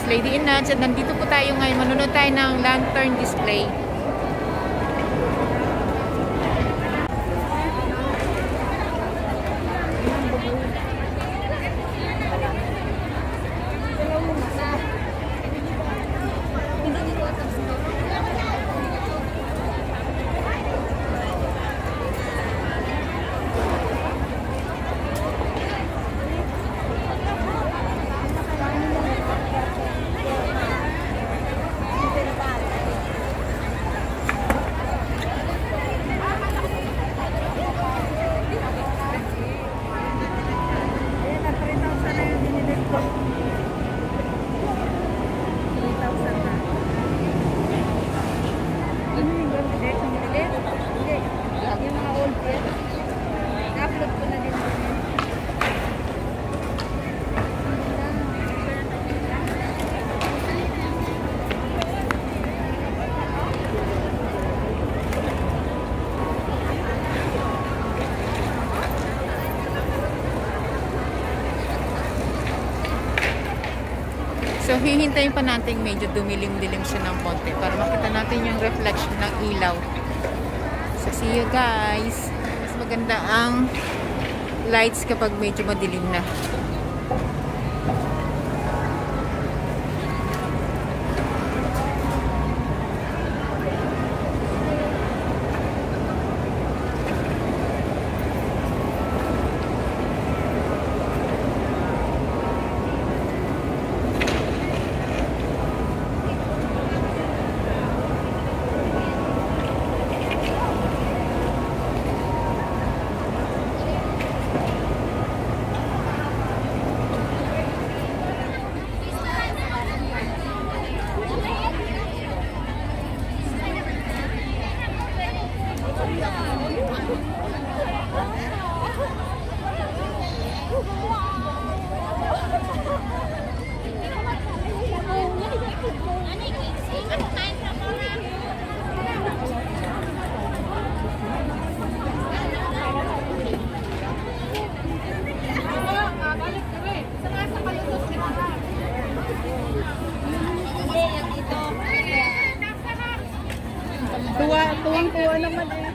Lady in Nuts. At nandito po tayo ngayon. Manunod tayo ng lantern display. So, hihintayin pa natin medyo dumilim-dilim siya ng konti para makita natin yung reflection ng ilaw. So, see you guys. Mas maganda ang lights kapag medyo madilim na. Tuwang-tuwa naman eh.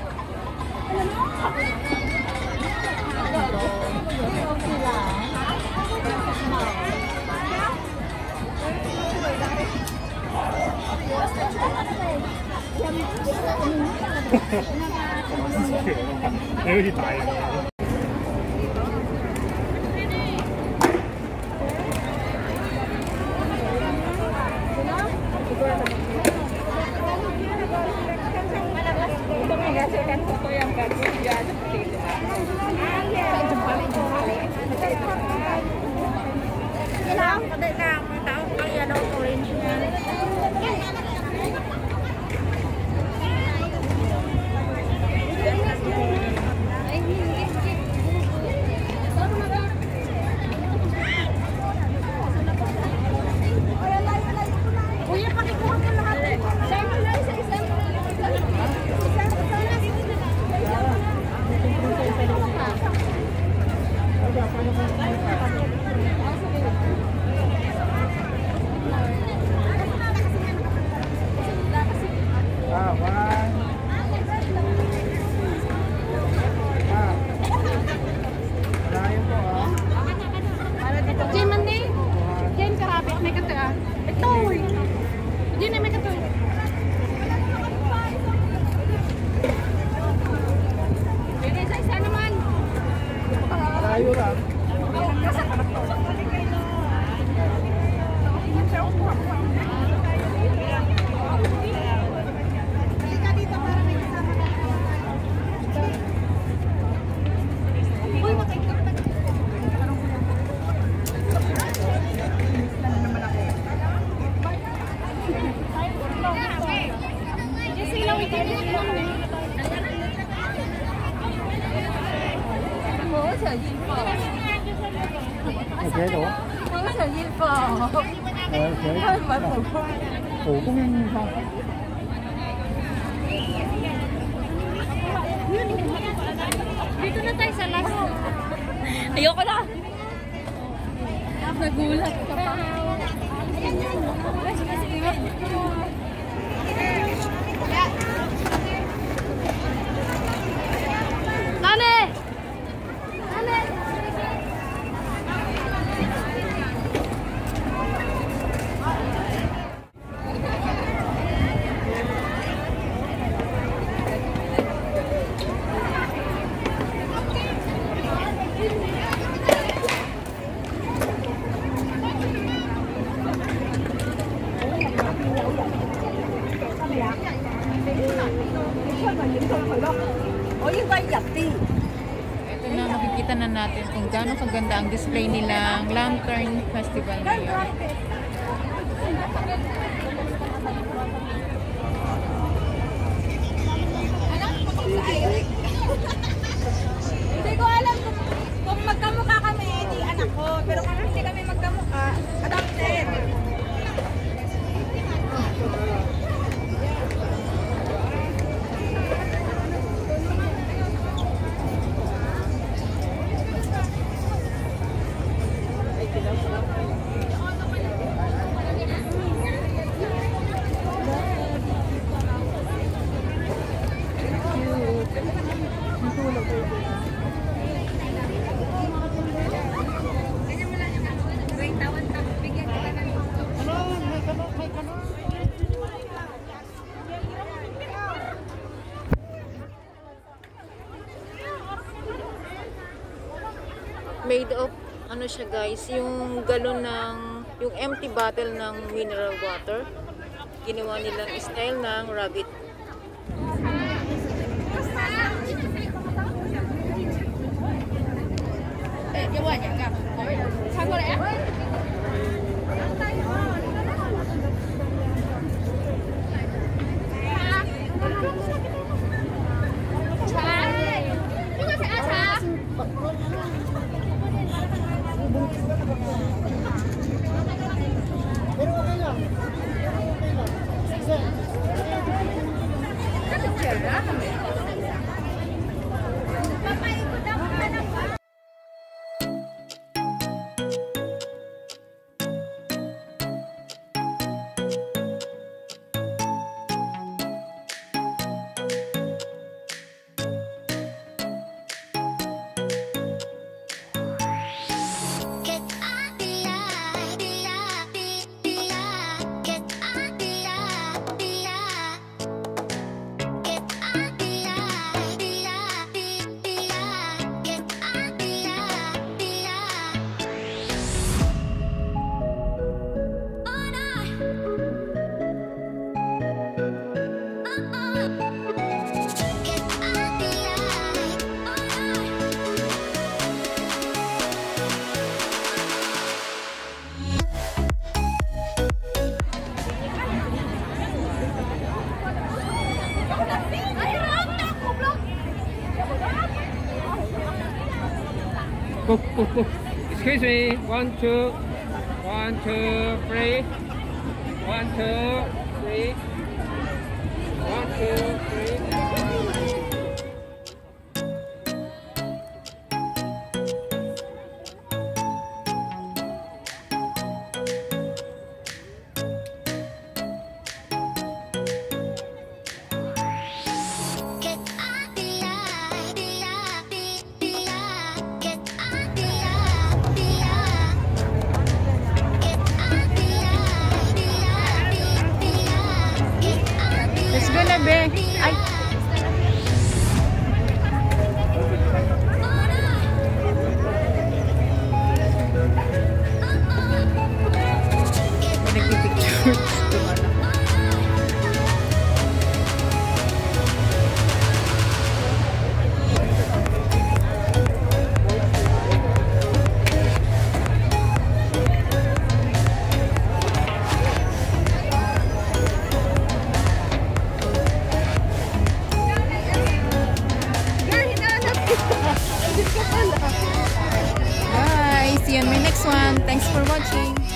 Very tired. Dito na tayo sa last. Ayoko na. Nagulat ka pa. Ito na, makikita na natin kung gaano kaganda ang display nilang Lantern Festival ngayon. Hindi ko alam kung magkamukha kami, hindi anak ko. Pero kung hindi kami magkamukha, adopted. Made of ano siya guys, yung galon ng yung empty bottle ng mineral water, ginawa nilang style ng rabbit. Go. Excuse me. 1, 2. 1, 2, 3. 1, 2, 3. 1, 2, 3. Let's go na be. Ay. May nagpipicture. Bye! See you on my next one. Thanks for watching.